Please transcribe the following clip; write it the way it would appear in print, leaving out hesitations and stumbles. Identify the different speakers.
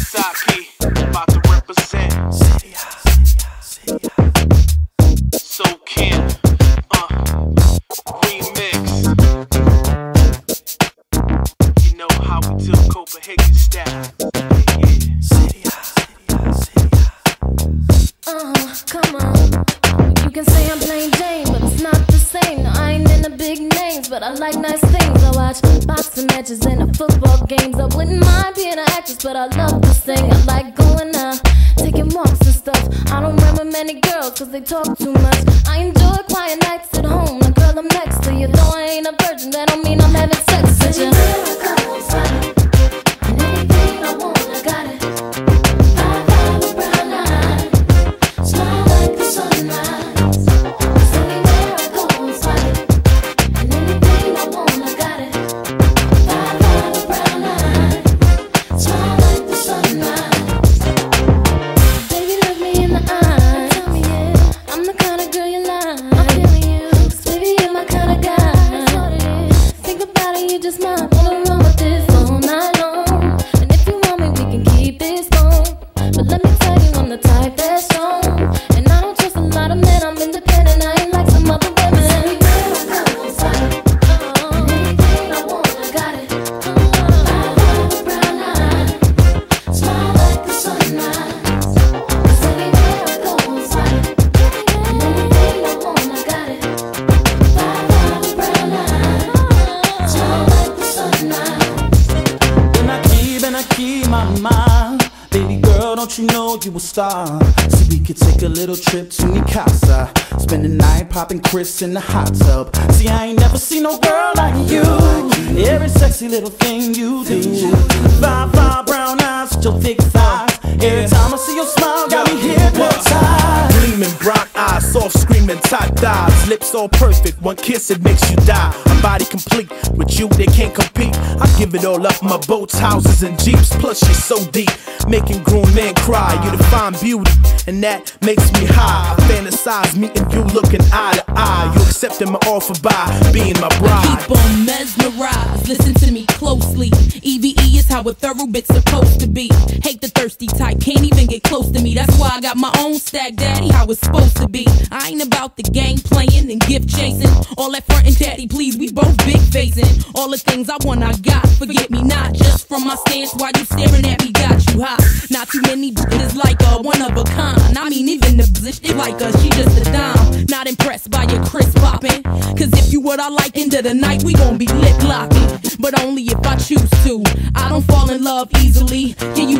Speaker 1: Saki, about to represent. So Kim, remix. You know how we do Copenhagen style.
Speaker 2: Come on. You can say I'm plain Jane, but it's not the same. No, I ain't into big names, but I like nice things. I watch boxing matches and the football games. I wouldn't mind being an actress, but I love to sing. I like going out, taking walks and stuff. I don't remember many girls, cause they talk too much. I enjoy quiet nights at home. The girl I'm next to, you though I ain't a virgin, that don't mean I'm having sex with you. And anything I want, I got it.
Speaker 3: Baby girl, don't you know you a star? So we could take a little trip to Mikasa, spend the night popping Chris in the hot tub. See, I ain't never seen no girl like you. Every sexy little thing you do. Five brown eyes with your thick thighs. Every time I see your smile, got me hypnotized.
Speaker 1: Gleaming brown eyes, soft screaming, tight thighs. Lips all perfect, one kiss it makes you die. A body complete, with you they can't compete. I give it all up, my boats, houses and jeeps. Plus you're so deep, making grown men cry. You define beauty, and that makes me high. I fantasize meeting you looking eye to eye. You accepting my offer by being my bride.
Speaker 4: Keep on mesmerized, listen to me closely. EVE is how a thorough bit's supposed to be. Hate the thirsty type, can't even get close to me. That's why I got my own stack, daddy, how it's supposed to be. I ain't about the game playing and gift chasing. All that frontin', daddy, please, we both big facing. All the things I want, I got, forget me not. Just from my stance while you staring at me, got you hot. Not too many bitches like a one of a kind. I mean, even the bitch they like her, she just a dime. Not impressed by your crisp popping. Cause if you what I like, into the night, we gon' be lip locking. But only if I choose to. I don't fall in love easily. Yeah, you